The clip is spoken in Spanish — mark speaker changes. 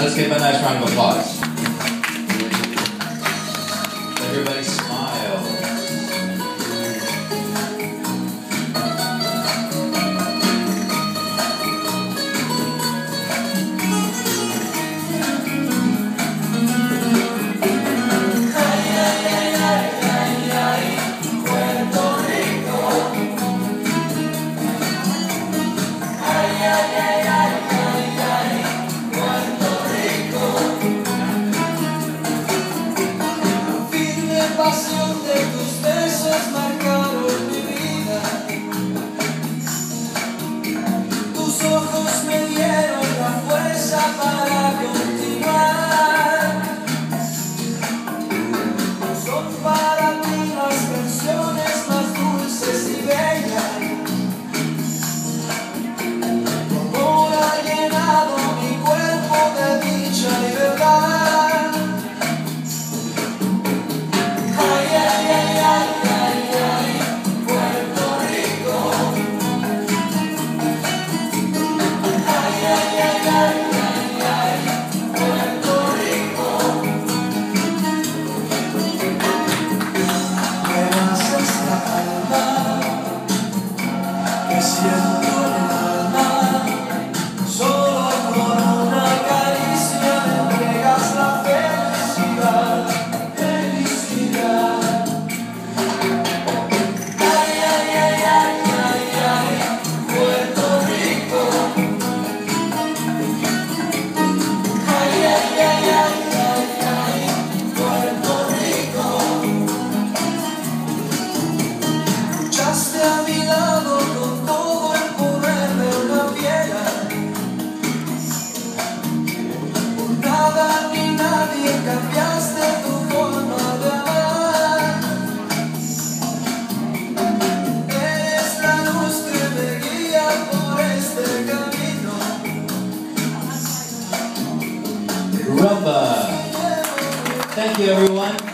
Speaker 1: Let's give a nice round of applause. Everybody smile.
Speaker 2: La pasión de tus besos marcaron mi vida. Tus ojos me dieron la fuerza para continuar. Son para ti las canciones más dulces y bellas. Tu amor ha llenado mi cuerpo de dicha y verdad. Siento en el alma, solo con una caricia me entregas la felicidad, felicidad. Ay, ay, ay, ay, ay, ay, Puerto Rico. Ay, ay, ay, ay, ay, ay, Puerto Rico. Luchaste a mi lado con todo el poder de una piedra. Por nada ni nadie cambiaste tu forma de amar. Eres la luz que me guía por este camino.
Speaker 1: Rumba. Thank you, everyone.